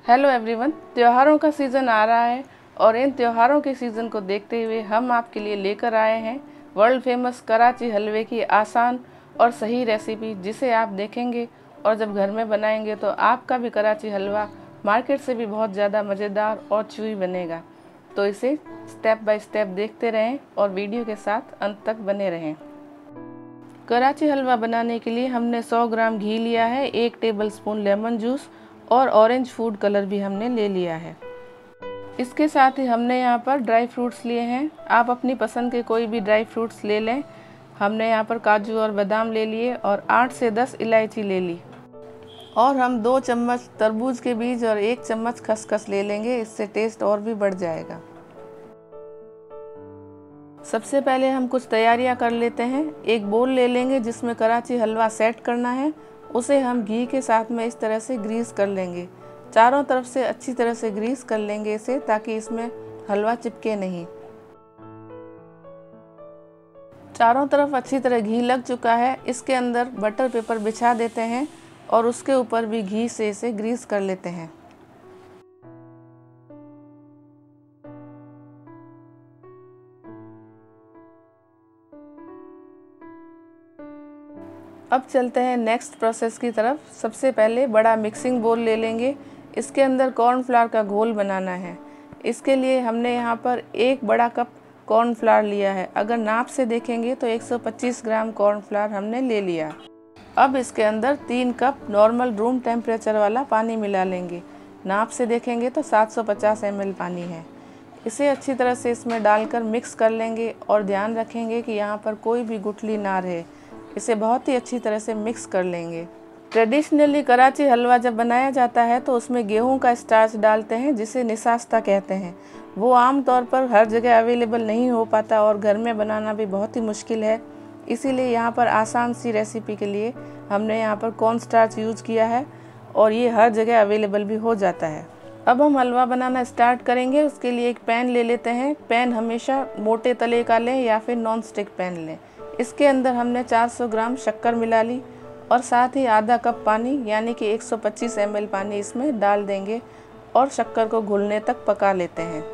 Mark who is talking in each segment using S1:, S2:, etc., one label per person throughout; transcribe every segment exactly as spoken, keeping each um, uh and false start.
S1: Hello everyone, त्योहारों का season आ रहा है और इन त्योहारों के सीज़न को देखते हुए हम आपके लिए लेकर आए हैं वर्ल्ड फेमस कराची हलवे की आसान और सही रेसिपी, जिसे आप देखेंगे और जब घर में बनाएंगे तो आपका भी कराची हलवा मार्केट से भी बहुत ज़्यादा मज़ेदार और च्यूई बनेगा। तो इसे स्टेप बाय स्टेप देखते रहें और वीडियो के साथ अंत तक बने रहें। कराची हलवा बनाने के लिए हमने सौ ग्राम घी लिया है, एक टेबलस्पून लेमन जूस और ऑरेंज फूड कलर भी हमने ले लिया है। इसके साथ ही हमने यहाँ पर ड्राई फ्रूट्स लिए हैं, आप अपनी पसंद के कोई भी ड्राई फ्रूट्स ले लें। हमने यहाँ पर काजू और बादाम ले लिए और आठ से दस इलायची ले ली और हम दो चम्मच तरबूज के बीज और एक चम्मच खसखस ले लेंगे, इससे टेस्ट और भी बढ़ जाएगा। सबसे पहले हम कुछ तैयारियां कर लेते हैं। एक बोल ले लेंगे जिसमें कराची हलवा सेट करना है, उसे हम घी के साथ में इस तरह से ग्रीस कर लेंगे। चारों तरफ से अच्छी तरह से ग्रीस कर लेंगे इसे, ताकि इसमें हलवा चिपके नहीं। चारों तरफ अच्छी तरह घी लग चुका है, इसके अंदर बटर पेपर बिछा देते हैं और उसके ऊपर भी घी से इसे ग्रीस कर लेते हैं। अब चलते हैं नेक्स्ट प्रोसेस की तरफ। सबसे पहले बड़ा मिक्सिंग बोल ले लेंगे, इसके अंदर कॉर्नफ्लावर का घोल बनाना है। इसके लिए हमने यहाँ पर एक बड़ा कप कॉर्नफ्लावर लिया है। अगर नाप से देखेंगे तो एक सौ पच्चीस ग्राम कॉर्नफ्लावर हमने ले लिया। अब इसके अंदर तीन कप नॉर्मल रूम टेम्परेचर वाला पानी मिला लेंगे। नाप से देखेंगे तो सात सौ पचास एम एल पानी है। इसे अच्छी तरह से इसमें डालकर मिक्स कर लेंगे और ध्यान रखेंगे कि यहाँ पर कोई भी गुठली ना रहे। इसे बहुत ही अच्छी तरह से मिक्स कर लेंगे। ट्रेडिशनली कराची हलवा जब बनाया जाता है तो उसमें गेहूं का स्टार्च डालते हैं, जिसे निसास्ता कहते हैं। वो आम तौर पर हर जगह अवेलेबल नहीं हो पाता और घर में बनाना भी बहुत ही मुश्किल है। इसीलिए यहाँ पर आसान सी रेसिपी के लिए हमने यहाँ पर कॉर्न स्टार्च यूज़ किया है और ये हर जगह अवेलेबल भी हो जाता है। अब हम हलवा बनाना स्टार्ट करेंगे। उसके लिए एक पैन ले लेते हैं। पैन हमेशा मोटे तले का लें या फिर नॉन स्टिक पैन लें। इसके अंदर हमने चार सौ ग्राम शक्कर मिला ली और साथ ही आधा कप पानी यानी कि एक सौ पच्चीस एम एल पानी इसमें डाल देंगे और शक्कर को घुलने तक पका लेते हैं।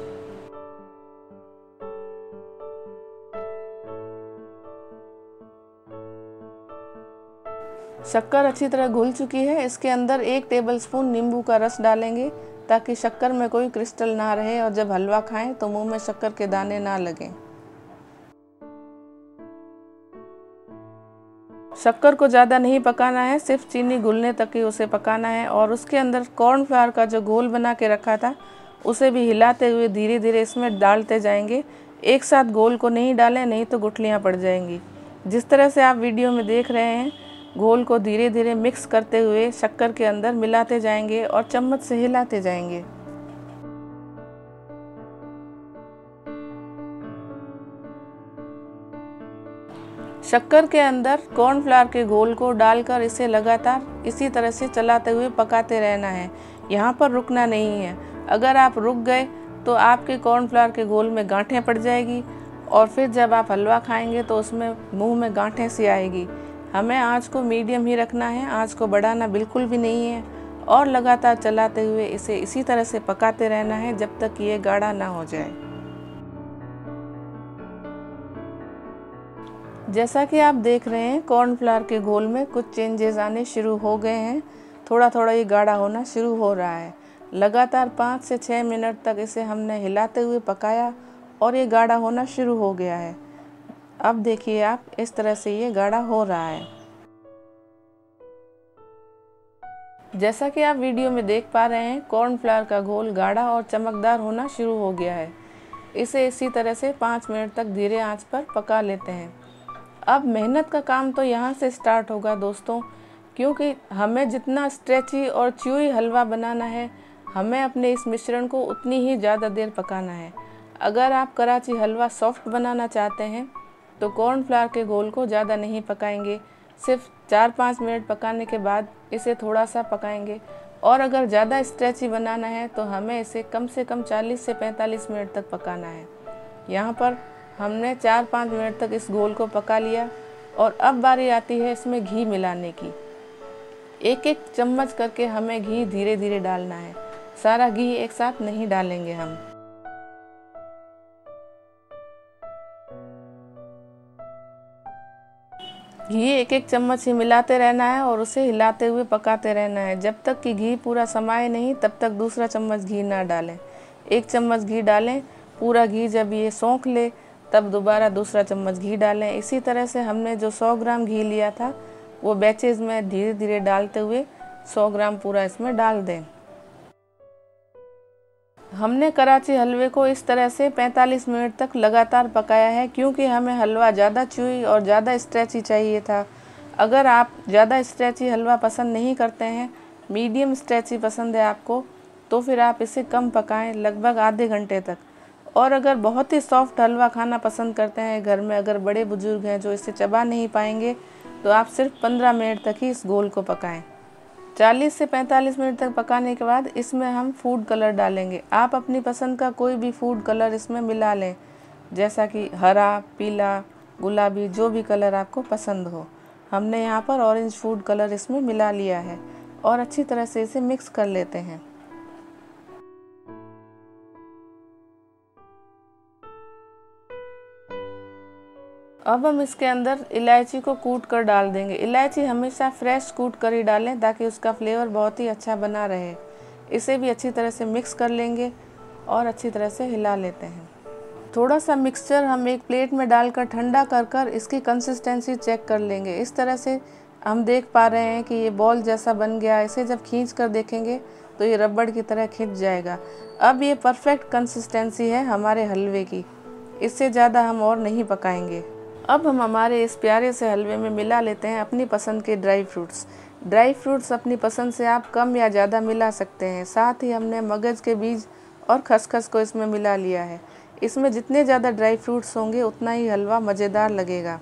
S1: शक्कर अच्छी तरह घुल चुकी है। इसके अंदर एक टेबलस्पून नींबू का रस डालेंगे, ताकि शक्कर में कोई क्रिस्टल ना रहे और जब हलवा खाएं तो मुंह में शक्कर के दाने ना लगें। शक्कर को ज़्यादा नहीं पकाना है, सिर्फ चीनी घुलने तक ही उसे पकाना है। और उसके अंदर कॉर्नफ्लावर का जो घोल बना के रखा था उसे भी हिलाते हुए धीरे धीरे इसमें डालते जाएंगे। एक साथ घोल को नहीं डालें, नहीं तो गुठलियाँ पड़ जाएंगी। जिस तरह से आप वीडियो में देख रहे हैं, घोल को धीरे धीरे मिक्स करते हुए शक्कर के अंदर मिलाते जाएंगे और चम्मच से हिलाते जाएंगे। शक्कर के अंदर कॉर्नफ्लावर के घोल को डालकर इसे लगातार इसी तरह से चलाते हुए पकाते रहना है। यहाँ पर रुकना नहीं है। अगर आप रुक गए तो आपके कॉर्नफ्लावर के घोल में गांठें पड़ जाएगी और फिर जब आप हलवा खाएंगे तो उसमें मुंह में गांठें सी आएगी। हमें आँच को मीडियम ही रखना है, आँच को बढ़ाना बिल्कुल भी नहीं है और लगातार चलाते हुए इसे इसी तरह से पकाते रहना है जब तक ये गाढ़ा ना हो जाए। जैसा कि आप देख रहे हैं, कॉर्नफ्लावर के घोल में कुछ चेंजेस आने शुरू हो गए हैं। थोड़ा थोड़ा ये गाढ़ा होना शुरू हो रहा है। लगातार पाँच से छः मिनट तक इसे हमने हिलाते हुए पकाया और ये गाढ़ा होना शुरू हो गया है। अब देखिए आप, इस तरह से ये गाढ़ा हो रहा है। जैसा कि आप वीडियो में देख पा रहे हैं, कॉर्नफ्लावर का घोल गाढ़ा और चमकदार होना शुरू हो गया है। इसे इसी तरह से पाँच मिनट तक धीरे आंच पर पका लेते हैं। अब मेहनत का काम तो यहाँ से स्टार्ट होगा दोस्तों, क्योंकि हमें जितना स्ट्रेची और च्यूई हलवा बनाना है, हमें अपने इस मिश्रण को उतनी ही ज़्यादा देर पकाना है। अगर आप कराची हलवा सॉफ्ट बनाना चाहते हैं तो कॉर्नफ्लावर के घोल को ज़्यादा नहीं पकाएंगे, सिर्फ चार पाँच मिनट पकाने के बाद इसे थोड़ा सा पकाएंगे। और अगर ज़्यादा स्ट्रेची बनाना है तो हमें इसे कम से कम चालीस से पैंतालीस मिनट तक पकाना है। यहाँ पर हमने चार पाँच मिनट तक इस घोल को पका लिया और अब बारी आती है इसमें घी मिलाने की। एक एक चम्मच करके हमें घी धीरे धीरे डालना है, सारा घी एक साथ नहीं डालेंगे हम। घी एक एक चम्मच ही मिलाते रहना है और उसे हिलाते हुए पकाते रहना है। जब तक कि घी पूरा समाए नहीं तब तक दूसरा चम्मच घी ना डालें। एक चम्मच घी डालें, पूरा घी जब ये सोख ले तब दोबारा दूसरा चम्मच घी डालें। इसी तरह से हमने जो सौ ग्राम घी लिया था वो बैचेज में धीरे धीरे डालते हुए सौ ग्राम पूरा इसमें डाल दें। हमने कराची हलवे को इस तरह से पैंतालीस मिनट तक लगातार पकाया है, क्योंकि हमें हलवा ज़्यादा च्यूई और ज़्यादा स्ट्रेची चाहिए था। अगर आप ज़्यादा स्ट्रेची हलवा पसंद नहीं करते हैं, मीडियम स्ट्रेची पसंद है आपको, तो फिर आप इसे कम पकाएं, लगभग आधे घंटे तक। और अगर बहुत ही सॉफ्ट हलवा खाना पसंद करते हैं, घर में अगर बड़े बुजुर्ग हैं जो इसे चबा नहीं पाएंगे, तो आप सिर्फ पंद्रह मिनट तक ही इस घोल को पकाएं। चालीस से पैंतालीस मिनट तक पकाने के बाद इसमें हम फूड कलर डालेंगे। आप अपनी पसंद का कोई भी फूड कलर इसमें मिला लें, जैसा कि हरा, पीला, गुलाबी, जो भी कलर आपको पसंद हो। हमने यहाँ पर ऑरेंज फूड कलर इसमें मिला लिया है और अच्छी तरह से इसे मिक्स कर लेते हैं। अब हम इसके अंदर इलायची को कूट कर डाल देंगे। इलायची हमेशा फ्रेश कूट कर ही डालें ताकि उसका फ्लेवर बहुत ही अच्छा बना रहे। इसे भी अच्छी तरह से मिक्स कर लेंगे और अच्छी तरह से हिला लेते हैं। थोड़ा सा मिक्सचर हम एक प्लेट में डालकर ठंडा कर कर इसकी कंसिस्टेंसी चेक कर लेंगे। इस तरह से हम देख पा रहे हैं कि ये बॉल जैसा बन गया। इसे जब खींच कर देखेंगे तो ये रबड़ की तरह खिंच जाएगा। अब ये परफेक्ट कंसिस्टेंसी है हमारे हलवे की, इससे ज़्यादा हम और नहीं पकाएंगे। अब हम हमारे इस प्यारे से हलवे में मिला लेते हैं अपनी पसंद के ड्राई फ्रूट्स। ड्राई फ्रूट्स अपनी पसंद से आप कम या ज़्यादा मिला सकते हैं। साथ ही हमने मगज के बीज और खसखस को इसमें मिला लिया है। इसमें जितने ज़्यादा ड्राई फ्रूट्स होंगे उतना ही हलवा मज़ेदार लगेगा।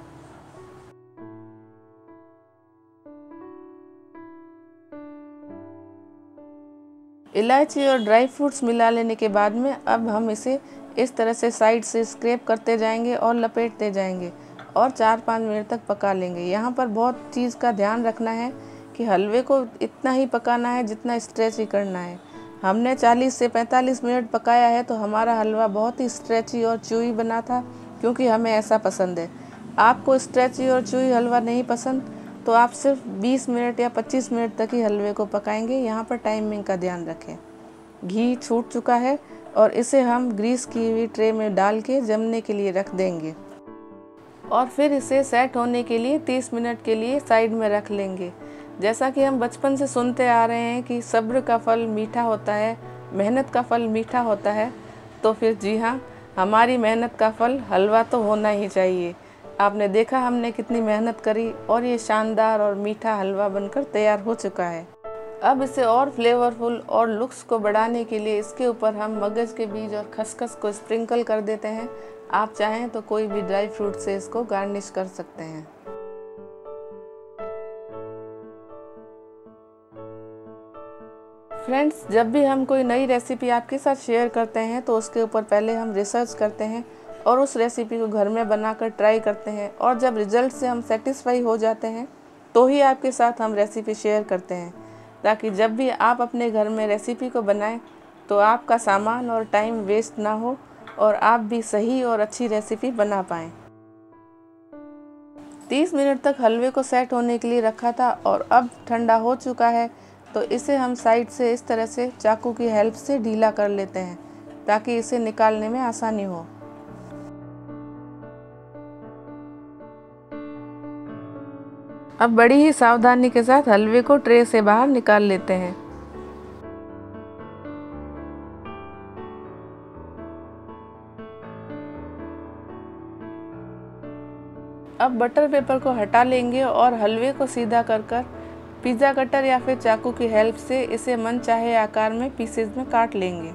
S1: इलायची और ड्राई फ्रूट्स मिला लेने के बाद में अब हम इसे इस तरह से साइड से स्क्रैप करते जाएंगे और लपेटते जाएंगे और चार पाँच मिनट तक पका लेंगे। यहाँ पर बहुत चीज़ का ध्यान रखना है कि हलवे को इतना ही पकाना है जितना स्ट्रेची करना है। हमने चालीस से पैंतालीस मिनट पकाया है तो हमारा हलवा बहुत ही स्ट्रेची और च्यूई बना था, क्योंकि हमें ऐसा पसंद है। आपको स्ट्रेची और च्यूई हलवा नहीं पसंद तो आप सिर्फ बीस मिनट या पच्चीस मिनट तक ही हलवे को पकाएंगे। यहाँ पर टाइमिंग का ध्यान रखें। घी छूट चुका है और इसे हम ग्रीस की हुई ट्रे में डाल के जमने के लिए रख देंगे और फिर इसे सेट होने के लिए तीस मिनट के लिए साइड में रख लेंगे। जैसा कि हम बचपन से सुनते आ रहे हैं कि सब्र का फल मीठा होता है, मेहनत का फल मीठा होता है, तो फिर जी हाँ, हमारी मेहनत का फल हलवा तो होना ही चाहिए। आपने देखा हमने कितनी मेहनत करी और ये शानदार और मीठा हलवा बनकर तैयार हो चुका है। अब इसे और फ्लेवरफुल और लुक्स को बढ़ाने के लिए इसके ऊपर हम मगज के बीज और खसखस को स्प्रिंकल कर देते हैं। आप चाहें तो कोई भी ड्राई फ्रूट से इसको गार्निश कर सकते हैं। फ्रेंड्स, जब भी हम कोई नई रेसिपी आपके साथ शेयर करते हैं तो उसके ऊपर पहले हम रिसर्च करते हैं और उस रेसिपी को घर में बनाकर ट्राई करते हैं, और जब रिजल्ट से हम सेटिस्फाई हो जाते हैं तो ही आपके साथ हम रेसिपी शेयर करते हैं, ताकि जब भी आप अपने घर में रेसिपी को बनाएं तो आपका सामान और टाइम वेस्ट ना हो और आप भी सही और अच्छी रेसिपी बना पाएं। तीस मिनट तक हलवे को सेट होने के लिए रखा था और अब ठंडा हो चुका है, तो इसे हम साइड से इस तरह से चाकू की हेल्प से ढीला कर लेते हैं ताकि इसे निकालने में आसानी हो। अब बड़ी ही सावधानी के साथ हलवे को ट्रे से बाहर निकाल लेते हैं। अब बटर पेपर को हटा लेंगे और हलवे को सीधा कर कर पिज़्ज़ा कटर या फिर चाकू की हेल्प से इसे मन चाहे आकार में पीसेज में काट लेंगे।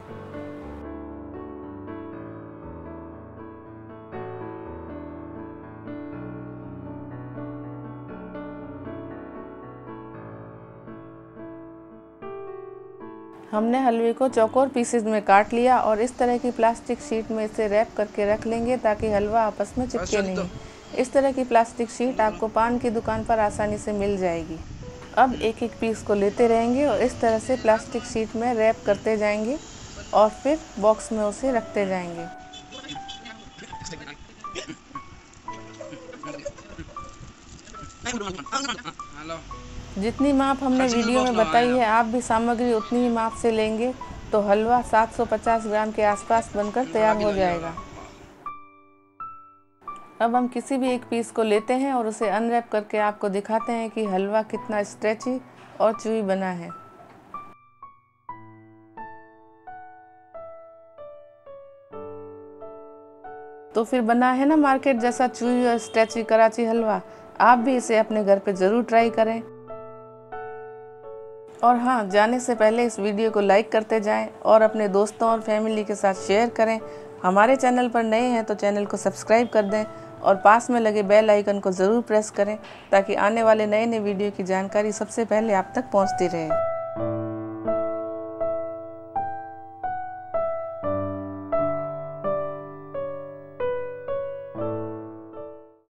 S1: हमने हलवे को चौकोर पीसेज में काट लिया और इस तरह की प्लास्टिक शीट में इसे रैप करके रख लेंगे ताकि हलवा आपस में चिपके नहीं। इस तरह की प्लास्टिक शीट आपको पान की दुकान पर आसानी से मिल जाएगी। अब एक एक पीस को लेते रहेंगे और इस तरह से प्लास्टिक शीट में रैप करते जाएंगे और फिर बॉक्स में उसे रखते जाएंगे। जितनी माप हमने वीडियो में बताई है, आप भी सामग्री उतनी ही माप से लेंगे तो हलवा सात सौ पचास ग्राम के आसपास बनकर तैयार हो जाएगा। अब हम किसी भी एक पीस को लेते हैं और उसे अनरैप करके आपको दिखाते हैं कि हलवा कितना स्ट्रेची और च्यूई बना है। तो फिर बना है ना मार्केट जैसा च्यूई और स्ट्रेची कराची हलवा। आप भी इसे अपने घर पे ज़रूर ट्राई करें। और हाँ, जाने से पहले इस वीडियो को लाइक करते जाएं और अपने दोस्तों और फैमिली के साथ शेयर करें। हमारे चैनल पर नए हैं तो चैनल को सब्सक्राइब कर दें और पास में लगे बेल आइकन को ज़रूर प्रेस करें ताकि आने वाले नए नए वीडियो की जानकारी सबसे पहले आप तक पहुंचती रहे।